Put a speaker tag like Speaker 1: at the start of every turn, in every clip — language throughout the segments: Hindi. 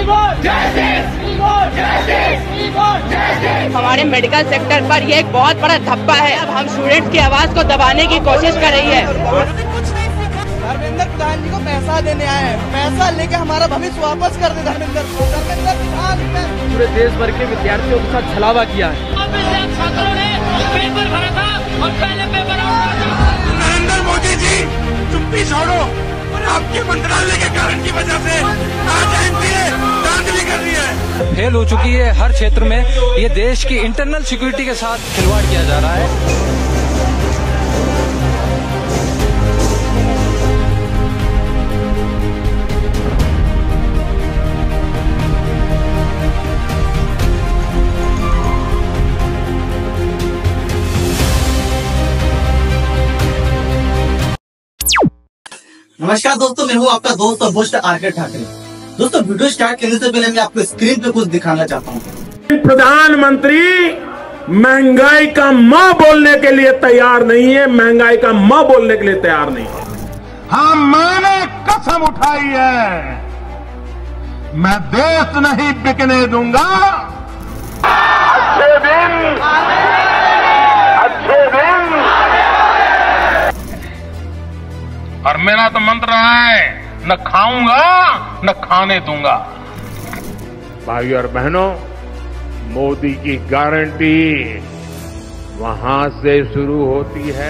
Speaker 1: हमारे मेडिकल सेक्टर पर ये एक बहुत बड़ा धब्बा है। अब हम स्टूडेंट्स की आवाज को दबाने की कोशिश कर रही है।
Speaker 2: धर्मेंद्र प्रधान जी को पैसा देने आए हैं, पैसा लेके हमारा भविष्य वापस कर दे। धर्मेंद्र प्रधान
Speaker 3: पूरे देश भर के विद्यार्थियों के साथ छलावा किया है।
Speaker 4: छात्रों ने पेपर भरा था और पहले पेपर
Speaker 5: नरेंद्र मोदी जी चुप्पी छोड़ो और आपके मंत्रालय के कारण की वजह से आज एनडीए धांधली कर रही है,
Speaker 3: फेल हो चुकी है हर क्षेत्र में। ये देश की इंटरनल सिक्योरिटी के साथ खिलवाड़ किया जा रहा है।
Speaker 2: नमस्कार दोस्तों, मैं हूँ आपका दोस्त और होस्ट आरके ठाकरे। दोस्तों, वीडियो स्टार्ट करने से पहले मैं आपको स्क्रीन पे कुछ दिखाना चाहता हूँ।
Speaker 6: प्रधानमंत्री महंगाई का मां बोलने के लिए तैयार नहीं है, महंगाई का मां बोलने के लिए तैयार नहीं है।
Speaker 5: हाँ, मैंने कसम उठाई है, मैं देश नहीं बिकने दूंगा। अच्छे दिन और मेरा तो मंत्र है, न खाऊंगा न खाने दूंगा।
Speaker 6: भाई और बहनों, मोदी की गारंटी वहां से शुरू होती है।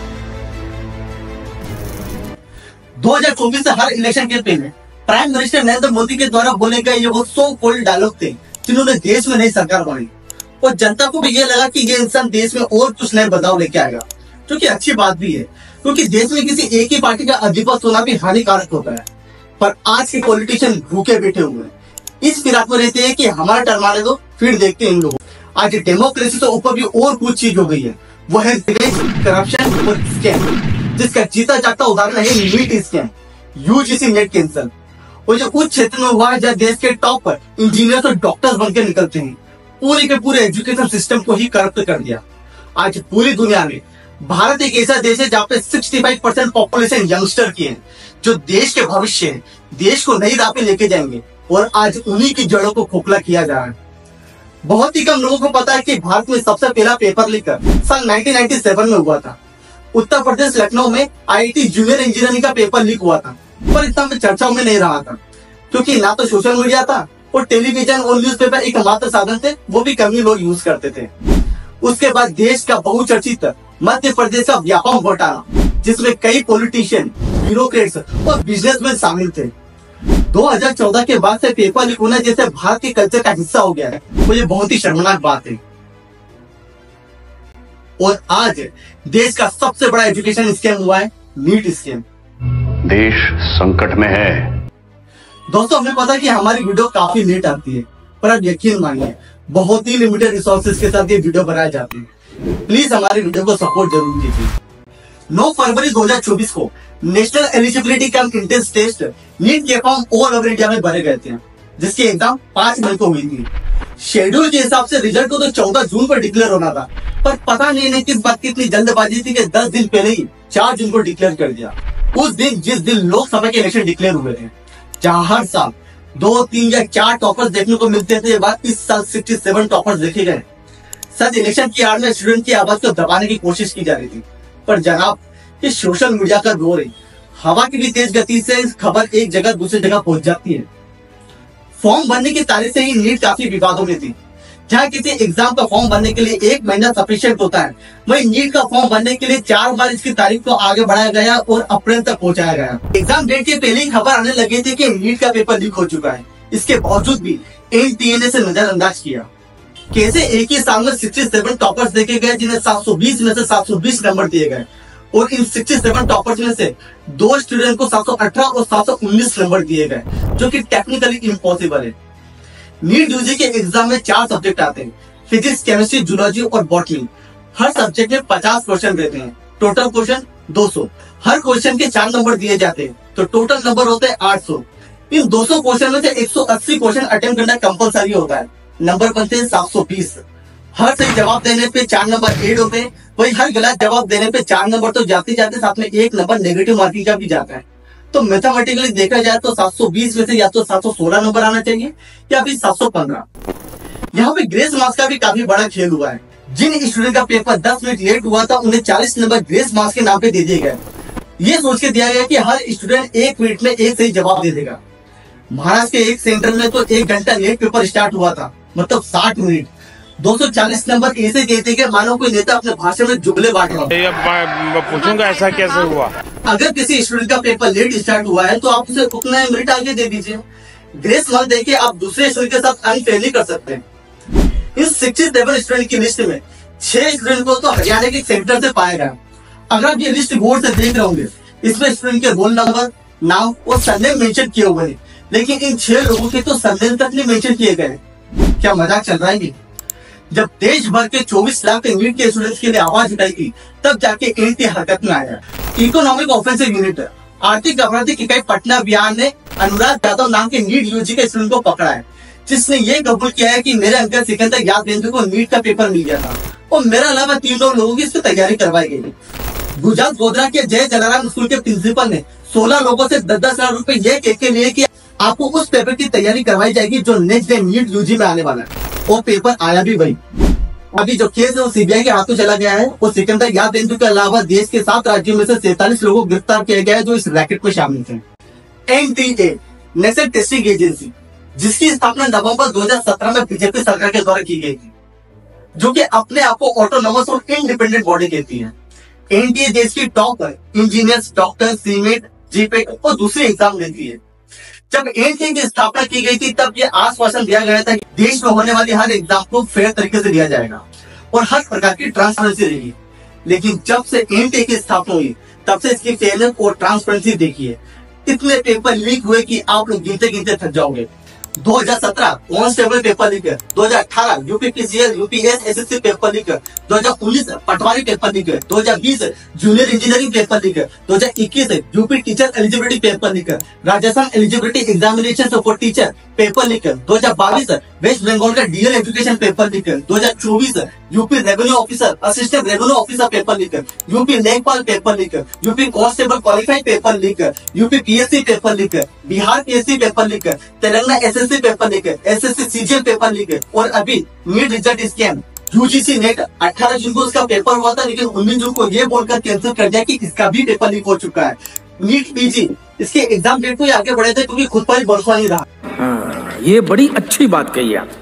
Speaker 2: 2024 से हर इलेक्शन के पहले प्राइम मिनिस्टर नरेंद्र मोदी के द्वारा बोले गए ये वो 100 कोल्ड डायलॉग थे जिन्होंने देश में नई सरकार बनाई और जनता को भी ये लगा कि ये इंसान देश में और कुछ नए बदलाव लेके आएगा, जो कि अच्छी बात भी है, क्योंकि देश में किसी एक ही पार्टी का अधिपत्य होना भी हानिकारक होता है। पर आज के पॉलिटिशियन भूखे बैठे हुए हैं, इस फिराक में रहते हैं कि हमारा टर्म आने दो, फिर देखते हैं इन लोगों। आज डेमोक्रेसी से ऊपर भी और कुछ चीज हो गई है, वो है करप्शन और स्कैम, जिसका जीता जाता उदाहरण है NEET scam, UGC NET cancel, और जो उस क्षेत्र में हुआ है जहाँ देश के टॉप पर इंजीनियर और डॉक्टर्स बनकर निकलते हैं, पूरे के पूरे एजुकेशन सिस्टम को ही करप्ट कर दिया। आज पूरी दुनिया में भारत एक ऐसा देश है जहाँ पे 65% पॉपुलेशन यंगस्टर की है, जो देश के भविष्य है, देश को नई राह पे लेके जाएंगे, और आज उन्हीं की जड़ों को खोखला किया जा रहा है। बहुत ही कम लोगों को पता है कि भारत में सबसे पहला पेपर लीक साल 1997 में हुआ था। उत्तर प्रदेश लखनऊ में आईआईटी जूनियर इंजीनियरिंग का पेपर लीक हुआ था, पर इतना चर्चाओं में नहीं रहा था, क्योंकि ना तो सोशल मीडिया था और टेलीविजन और न्यूज़पेपर एकमात्र साधन थे, वो भी कम ही लोग यूज करते थे। उसके बाद देश का बहुचर्चित मध्य प्रदेश का व्यापक घोटाला, जिसमें कई पॉलिटिशियन, ब्यूरोक्रेट्स और बिजनेसमैन शामिल थे। 2014 के बाद से पेपर लीक होना जैसे भारत के कल्चर का हिस्सा हो गया है, वो ये बहुत ही शर्मनाक बात है। और आज देश का सबसे बड़ा एजुकेशन स्कैम हुआ है नीट स्कैम।
Speaker 7: देश संकट में है।
Speaker 2: दोस्तों, हमें पता है कि हमारी वीडियो काफी लेट आती है, पर आप यकीन मानिए बहुत ही लिमिटेड रिसोर्सेज के साथ ये वीडियो बनाई जाती है। प्लीज हमारी वीडियो को सपोर्ट जरूर कीजिए। 9 फरवरी 2024 को national eligibility cum entrance test NEET के फॉर्म ऑल ओवर इंडिया में भरे गए थे, जिसकी एग्जाम 5 मई को हुई थी। शेड्यूल के हिसाब से रिजल्ट को तो 14 जून को डिक्लेयर होना था, पर पता नहीं किस बात की इतनी जल्दबाजी थी कि 10 दिन पहले ही 4 जून को डिक्लेयर कर दिया। उस दिन जिस दिन लोकसभा के इलेक्शन डिक्लेयर हुए थे, जहाँ हर साल 2, 3 या 4 टॉपर्स देखने को मिलते थे, इस साल 67 टॉपर्स देखे गए। सच इलेक्शन की आड़ में स्टूडेंट की आवाज को दबाने की कोशिश की जा रही थी, पर जनाब ये सोशल मीडिया का दौर है, हवा की भी तेज गति से खबर एक जगह दूसरी जगह पहुंच जाती है। फॉर्म भरने की तारीख से ही नीट काफी विवादों में थी। जहाँ किसी एग्जाम का फॉर्म भरने के लिए 1 महीना सफिशिएंट होता है, वही नीट का फॉर्म भरने के लिए 4 बार इसकी तारीख को आगे बढ़ाया गया और अप्रैल तक पहुंचाया गया। एग्जाम डेट के पहले ही खबर आने लगी थी कि नीट का पेपर लीक हो चुका है। इसके बावजूद भी एनटीए ने इसे नजरअंदाज किया। कैसे एक ही साल में 67 टॉपर्स देखे गए, जिन्हें 720 में से 720 नंबर दिए गए, और इन 67 टॉपर्स में से 2 स्टूडेंट को 718 और 719 नंबर दिए गए, जो कि टेक्निकली इम्पॉसिबल है। नीट यूजी के एग्जाम में 4 सब्जेक्ट आते हैं, फिजिक्स, केमिस्ट्री, जूलॉजी और बॉटनी। हर सब्जेक्ट में 50 क्वेश्चन रहते हैं, टोटल क्वेश्चन 200। हर क्वेश्चन के 4 नंबर दिए जाते हैं, तो टोटल नंबर होते हैं 800। इन 200 क्वेश्चन में से 180 क्वेश्चन अटेम्प्ट करना कंपलसरी होता है, नंबर बनते हैं 720। हर सही जवाब देने पे 4 नंबर ऐड होते हैं, वही हर गलत जवाब देने पे 4 नंबर तो जाते जाते साथ में 1 नंबर नेगेटिव मार्किंग का भी जाता है। तो मैथमेटिकली देखा जाए तो 720 में से या तो 716 नंबर आना चाहिए या फिर 715। यहाँ पे ग्रेस मार्क्स का भी काफी बड़ा खेल हुआ है। जिन स्टूडेंट का पेपर 10 मिनट लेट हुआ था उन्हें 40 नंबर ग्रेस मार्क्स के नाम पे दे दिए गए। ये सोच के दिया गया कि हर स्टूडेंट 1 मिनट में एक सही जवाब दे देगा। महाराष्ट्र के एक सेंटर में तो 1 घंटा लेट पेपर स्टार्ट हुआ था, मतलब 60 मिनट। 240 नंबर ऐसे देते कि मानो कोई नेता अपने भाषण में जुमले बांट रहा हो।
Speaker 6: पूछूंगा ऐसा कैसे हुआ।
Speaker 2: अगर किसी स्टूडेंट का पेपर लेट स्टार्ट हुआ है तो आप उसे उतना मिनट आगे दे दीजिए। ग्रेस मार्क्स देके आप दूसरे स्टूडेंट के साथ अनफेयरली कर सकते हैं। इस 67 स्टूडेंट की लिस्ट में 6 स्टूडेंट को तो हरियाणा के सेंटर से पाया गया। अगर आप ये लिस्ट गौर से देख रहे होंगे, इसमें स्टूडेंट के रोल नंबर, नाम और सरनेम मेंशन किए हुए हैं, लेकिन इन 6 लोगों के तो सरनेम तक नहीं मेंशन किए गए। क्या मजाक चल रहा है? जब देश भर के 24 लाख नीट के स्टूडेंट्स के लिए आवाज उठाई थी, तब जाके एनटी हरकत में आया। इकोनॉमिक ऑफेंसिव यूनिट आर्थिक अपराधिक इकाई पटना बिहार ने अनुराग यादव नाम के नीट यूजी के स्टूडेंट को पकड़ा है, जिसने ये कबूल किया है कि मेरे अंकल सिकंदर यादवेंद्र को नीट का पेपर मिल गया था और मेरे अलावा 3 लोगों की इसकी तैयारी करवाई गई। गुजरात गोधरा के जय जलाराम स्कूल के प्रिंसिपल ने 16 लोगों से 10-10 लाख रुपए ये कह के लिए कि आपको उस पेपर की तैयारी करवाई जाएगी जो नेक्स्ट डे नीट यूजी में आने वाला है, और पेपर आया भी वही। अभी जो केस है वो सीबीआई के हाथों चला गया है और सिकंदर यादवेंद्र के अलावा देश के 7 राज्यों में से 47 लोगों को गिरफ्तार किया गया है जो इस रैकेट में शामिल थे। NTA नेशनल टेस्टिंग एजेंसी, जिसकी स्थापना नवंबर 2017 में बीजेपी सरकार के द्वारा की गई थी, जो कि अपने आप को ऑटोनोमस और इंडिपेंडेंट बॉडी कहती है। NTA देश की top engineers, doctor, CMAT, GPAT और दूसरे एग्जाम लेती है। जब NTA की स्थापना की गई थी तब ये आश्वासन दिया गया था कि देश में होने वाली हर एग्जाम को फेयर तरीके से दिया जाएगा और हर प्रकार की ट्रांसपेरेंसी रहेगी। लेकिन जब से NTA की स्थापना हुई तब से इसकी फेयरनेस और ट्रांसपेरेंसी देखिए। इतने पेपर लीक हुए कि आप लोग गिनते गिनते थक जाओगे। 2017 constable paper leak, 2018 UPPCL UPS SSC paper leak, 2019 पटवारी paper leak, 2020 junior engineering paper leak, 2021 UP teacher eligibility paper leak, Rajasthan eligibility examination for teacher paper leak, 2022 west Bengal का DL education paper leak, 2024 UP revenue officer assistant revenue officer paper leak, UP लेखपाल paper leak, UP constable qualified paper leak, UP PSC paper leak, Bihar PSC paper leak, Telangana SSC paper leak, SSC CGL paper leak और अभी NEET result scam. UGC NET 18 जून को उसका पेपर हुआ था, लेकिन 19 जून को ये बोलकर कैंसिल कर दिया कि इसका भी पेपर लीक हो चुका है। नीट पीजी इसके एग्जाम डेट को आगे बढ़े थे क्योंकि खुद पर ही भरोसा नहीं रहा।
Speaker 8: ये बड़ी अच्छी बात कही आप।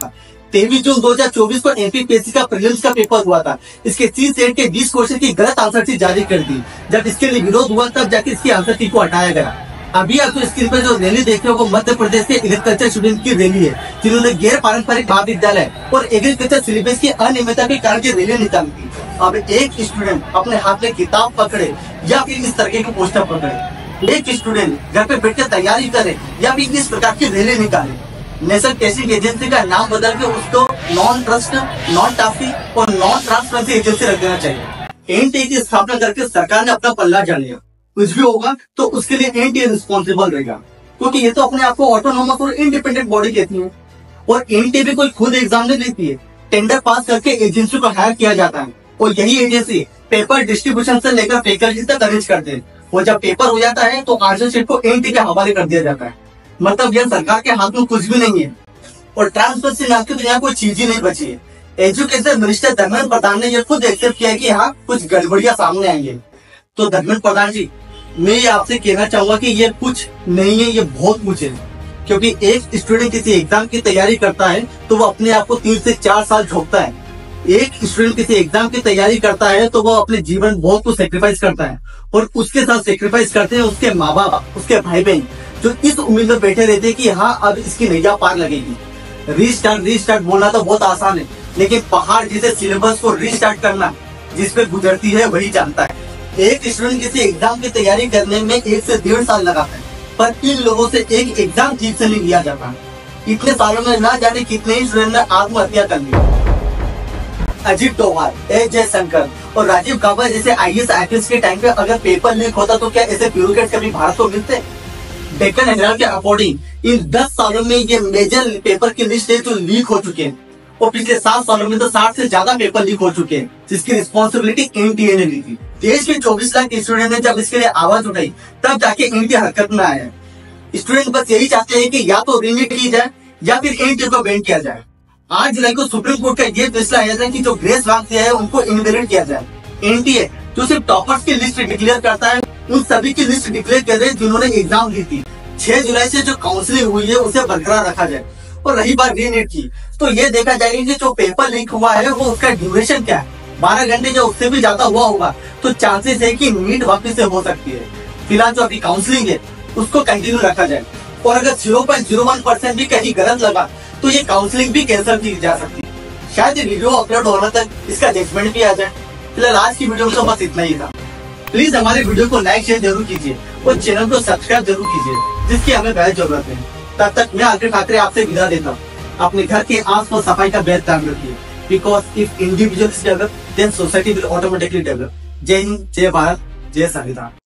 Speaker 2: 23 जून 2024 को एमपीपीएससी का प्रीलिम्स का पेपर हुआ था। इसके 3 सेट के 20 क्वेश्चन की गलत आंसर शीट जारी कर दी। जब इसके लिए विरोध हुआ तब जाके इसकी आंसर शीट को हटाया गया। अभी आप तो स्क्रीन पर जो रैली देख रहे हो वो मध्य प्रदेश के एग्रीकल्चर स्टूडेंट की रैली है, जिन्होंने गैर पारंपरिक महाविद्यालय और एग्रीकल्चर सिलेबस की अनियमितता के कारण रैली निकाली थी। अब एक स्टूडेंट अपने हाथ में किताब पकड़े या फिर इस तरह के पोस्टर पकड़े, एक स्टूडेंट घर पे बैठ कर तैयारी करे या फिर इस प्रकार की रैली निकाले, नेशनल टेस्टिंग एजेंसी का नाम बदल के उसको नॉन ट्रस्ट, नॉन टाफी और नॉन ट्रांसपेरेंसी एजेंसी रख देना चाहिए। एनटीए की स्थापना करके सरकार ने अपना पल्ला झाड़ लिया। कुछ भी होगा तो उसके लिए एनटीए रिस्पॉन्सिबल रहेगा, क्योंकि ये तो अपने आप को ऑटोनोमस और इंडिपेंडेंट बॉडी कहती है। और एनटीए भी कोई खुद एग्जाम नहीं लेती है, टेंडर पास करके एजेंसी को हायर किया जाता है और यही एजेंसी पेपर डिस्ट्रीब्यूशन से लेकर फैकल्टी तक अरेंज करते हैं। और जब पेपर हो जाता है तो आंसर शीट को एनटीए के हवाले कर दिया जाता है। मतलब यह सरकार के हाथ में कुछ भी नहीं है और ट्रांसपेरेंसी नाम की तो यहाँ कोई चीज ही नहीं बची है। एजुकेशन मिनिस्टर धर्मेंद्र प्रधान ने यह खुद एक्सेप्ट किया कि हाँ कुछ गड़बड़ियां सामने आएंगे। तो धर्मेंद्र प्रधान जी, मैं ये आपसे कहना चाहूंगा कि ये कुछ नहीं है, ये बहुत कुछ है। क्योंकि एक स्टूडेंट किसी एग्जाम की तैयारी करता है तो वो अपने आप को 3 से 4 साल झोंकता है। एक स्टूडेंट किसी एग्जाम की तैयारी करता है तो वो अपने जीवन बहुत कुछ सेक्रीफाइस करता है और उसके साथ सेक्रीफाइस करते हैं उसके माँ बाप, उसके भाई बहन, जो इस उम्मीद में बैठे रहते हैं कि हाँ अब इसकी नैया पार लगेगी। रीस्टार्ट बोलना तो बहुत आसान है, लेकिन पहाड़ जैसे सिलेबस को रीस्टार्ट करना जिसपे गुजरती है वही जानता है। एक स्टूडेंट किसी एग्जाम की तैयारी करने में 1 से 1.5 साल लगाता है, पर इन लोगों से एक एग्जाम ठीक से नहीं लिया जाता। इतने सालों में ना जाने कितने ही स्टूडेंट ने आत्महत्या कर ली। अजीत डोभाल, ए जयशंकर और राजीव गाबा जैसे आईएएस आईपीएस के टाइम पे अगर पेपर लीक होता तो क्या ऐसे ब्यूरोक्रेट कभी भारत को मिलते? डेक्कन हेराल्ड के अकॉर्डिंग इन 10 सालों में ये मेजर पेपर की लिस्ट है जो लीक हो चुके हैं और पिछले 7 सालों में तो 60 से ज्यादा पेपर लीक हो चुके हैं, जिसकी रिस्पॉन्सिबिलिटी एनटीए ने ली थी। देश के 24 लाख स्टूडेंट ने जब इसके लिए आवाज उठाई तब जाके इनकी हरकत में आया। स्टूडेंट बस यही चाहते हैं कि या तो रीनीट की जाए या फिर एनटीए को बैन किया जाए। 8 जुलाई को सुप्रीम कोर्ट का ये फैसला आया था कि जो ग्रेस मार्क्स है उनको इनवैलिड किया जाए। एनटीए जो सिर्फ टॉपर्स की लिस्ट डिक्लेयर करता है, उन सभी की लिस्ट डिक्लेयर कर रहे हैं जिन्होंने एग्जाम दी थी। 6 जुलाई से जो काउंसलिंग हुई है उसे बरकरार रखा जाए। और रही बात रीनीट की, तो ये देखा जाएगा कि जो पेपर लीक हुआ है वो उसका ड्यूरेशन क्या है। 12 घंटे जो उससे भी ज्यादा हुआ होगा तो चांसेस है कि नीट वापस से हो सकती है। फिलहाल जो अभी काउंसलिंग है उसको कंटिन्यू रखा जाए और अगर 0.01% भी कहीं गलत लगा तो ये काउंसलिंग भी कैंसिल की जा सकती है। शायद ये वीडियो अपलोड होने तक इसका जजमेंट भी आ जाए। फिलहाल आज की वीडियो में तो बस इतना ही था। प्लीज हमारे वीडियो को लाइक शेयर जरूर कीजिए और चैनल को सब्सक्राइब जरूर कीजिए, जिसकी हमें बेहद जरूरत है। तब तक मैं आखिर ठाकरे आपसे विदा देता हूँ। अपने घर के आस-पास सफाई का बेहद ध्यान रखिए, because if individuals develop then society will automatically develop. Jai Hind, जय भारत, जय संविधान।